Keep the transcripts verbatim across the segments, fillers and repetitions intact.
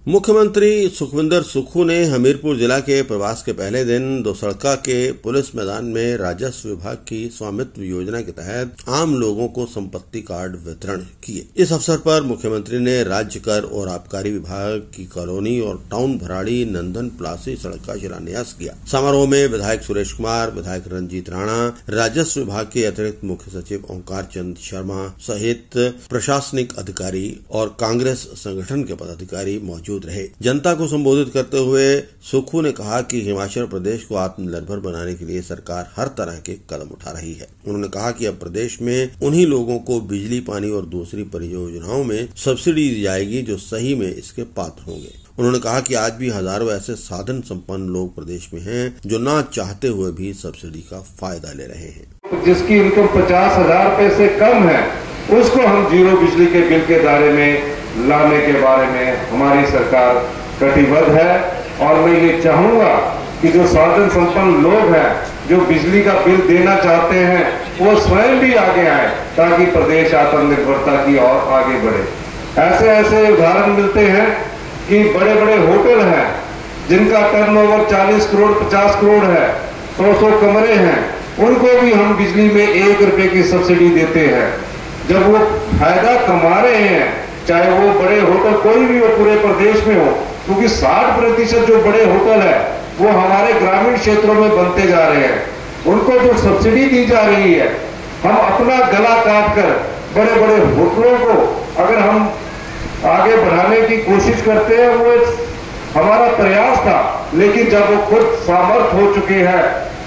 मुख्यमंत्री सुखविंदर सुक्खू ने हमीरपुर जिला के प्रवास के पहले दिन दोसड़का के पुलिस मैदान में राजस्व विभाग की स्वामित्व योजना के तहत आम लोगों को संपत्ति कार्ड वितरण किए। इस अवसर पर मुख्यमंत्री ने राज्य कर और आबकारी विभाग की कॉलोनी और टाउन भराड़ी नंदन प्लासी सड़क का शिलान्यास किया। समारोह में विधायक सुरेश कुमार, विधायक रंजीत राणा, राजस्व विभाग के अतिरिक्त मुख्य सचिव ओंकार चंद शर्मा सहित प्रशासनिक अधिकारी और कांग्रेस संगठन के पदाधिकारी मौजूद रहे। जनता को संबोधित करते हुए सुक्खू ने कहा कि हिमाचल प्रदेश को आत्मनिर्भर बनाने के लिए सरकार हर तरह के कदम उठा रही है। उन्होंने कहा कि अब प्रदेश में उन्हीं लोगों को बिजली, पानी और दूसरी परियोजनाओं में सब्सिडी दी जाएगी जो सही में इसके पात्र होंगे। उन्होंने कहा कि आज भी हजारों ऐसे साधन संपन्न लोग प्रदेश में हैं जो ना चाहते हुए भी सब्सिडी का फायदा ले रहे हैं। जिसकी इनकम पचास हजार रुपए से कम है उसको हम जीरो बिजली के बिल के दायरे में लाने के बारे में हमारी सरकार कटिबद्ध है। और मैं ये चाहूंगा कि जो साधन संपन्न लोग हैं जो बिजली का बिल देना चाहते हैं वो स्वयं भी आगे आए ताकि प्रदेश आत्मनिर्भरता की ओर आगे बढ़े। ऐसे ऐसे उदाहरण मिलते हैं कि बड़े बड़े होटल हैं जिनका टर्नओवर चालीस करोड़ पचास करोड़ है, सौ सौ कमरे हैं, उनको भी हम बिजली में एक रुपए की सब्सिडी देते हैं। जब वो फायदा कमा रहे हैं, चाहे वो बड़े होटल कोई भी हो पूरे प्रदेश में हो, क्योंकि साठ प्रतिशत जो बड़े होटल है वो हमारे ग्रामीण क्षेत्रों में बनते जा रहे हैं। उनको जो सब्सिडी दी जा रही है, हम अपना गला काट कर बड़े बड़े होटलों को अगर हम आगे बढ़ाने की कोशिश करते हैं, वो हमारा प्रयास था। लेकिन जब वो खुद सामर्थ हो चुके हैं,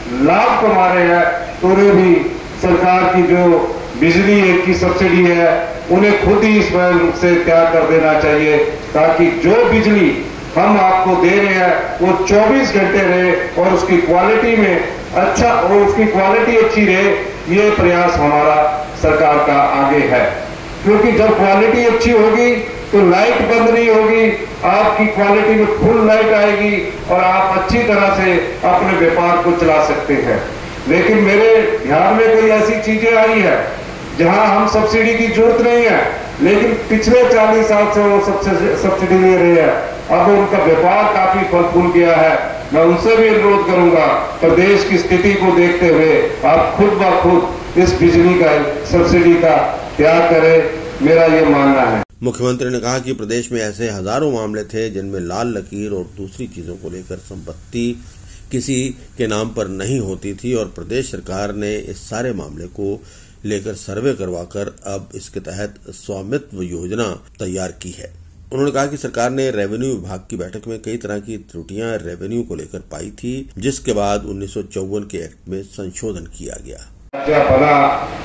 लाभ कमा रहे हैं, तो उन्हें भी सरकार की जो बिजली की सब्सिडी है उन्हें खुद ही स्वयं से त्याग कर देना चाहिए, ताकि जो बिजली हम आपको दे रहे हैं वो चौबीस घंटे रहे और उसकी क्वालिटी में अच्छा और उसकी क्वालिटी अच्छी रहे। ये प्रयास हमारा सरकार का आगे है, क्योंकि जब क्वालिटी अच्छी होगी तो लाइट बंद नहीं होगी, आपकी क्वालिटी में फुल लाइट आएगी और आप अच्छी तरह से अपने व्यापार को चला सकते हैं। लेकिन मेरे ध्यान में कई ऐसी चीजें आई है जहां हम सब्सिडी की जरूरत नहीं है, लेकिन पिछले चालीस साल से वो सब्सिडी ले रहे हैं। अब उनका व्यापार काफी फल फूल गया है। मैं उनसे भी अनुरोध करूंगा, प्रदेश की स्थिति को देखते हुए आप खुद ब खुद इस बिजली का सब्सिडी का त्याग करें, मेरा ये मानना है। मुख्यमंत्री ने कहा कि प्रदेश में ऐसे हजारों मामले थे जिनमें लाल लकीर और दूसरी चीजों को लेकर संपत्ति किसी के नाम पर नहीं होती थी और प्रदेश सरकार ने इस सारे मामले को लेकर सर्वे करवाकर अब इसके तहत स्वामित्व योजना तैयार की है। उन्होंने कहा कि सरकार ने रेवेन्यू विभाग की बैठक में कई तरह की त्रुटियां रेवेन्यू को लेकर पाई थी, जिसके बाद उन्नीस सौ चौवन के एक्ट में संशोधन किया गया। बना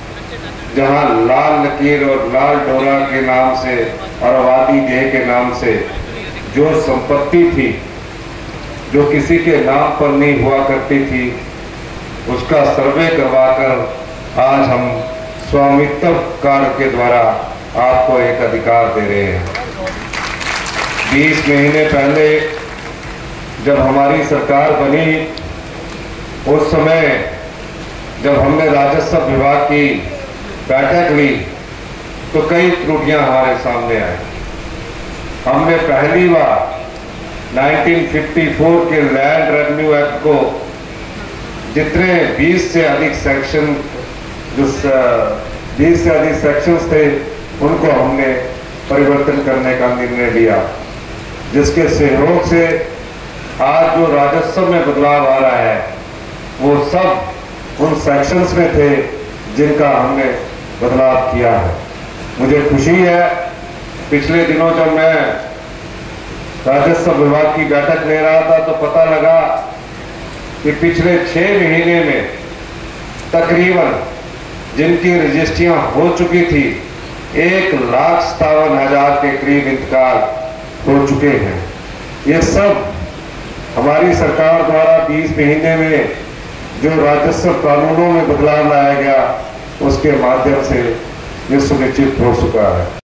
जहां लाल लकीर और लाल डोरा के नाम से और आबादी देह के नाम से जो संपत्ति थी जो किसी के नाम पर नहीं हुआ करती थी, उसका सर्वे करवाकर आज हम स्वामित्व कार्ड के द्वारा आपको एक अधिकार दे रहे हैं। बीस महीने पहले जब हमारी सरकार बनी, उस समय जब हमने राजस्व विभाग की बैठक ली तो कई त्रुटियां हमारे सामने आई। हमने पहली बार उन्नीस सौ चौवन के लैंड रेवेन्यू एक्ट को जितने बीस से अधिक सेक्शन जो बीस से अधिक सेक्शंस थे उनको हमने परिवर्तन करने का निर्णय लिया, जिसके सहयोग से आज जो राजस्व में बदलाव आ रहा है वो सब उन सेक्शंस में थे जिनका हमने बदलाव किया है। मुझे खुशी है, पिछले दिनों जब मैं राजस्व विभाग की बैठक ले रहा था तो पता लगा कि पिछले छह महीने में तकरीबन जिनकी रजिस्ट्रियां हो चुकी थी एक लाख सत्तावन हजार के करीब इंतकाल हो चुके हैं। ये सब हमारी सरकार द्वारा बीस महीने में जो राजस्व कानूनों में बदलाव लाया गया उसके माध्यम से ये सुनिश्चित हो चुका है।